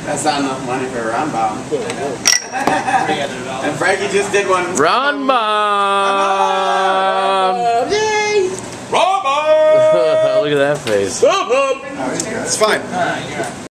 That's not enough money for a round bomb. And Frankie just did one. Round bomb! Yay! Look at that face. It's fine.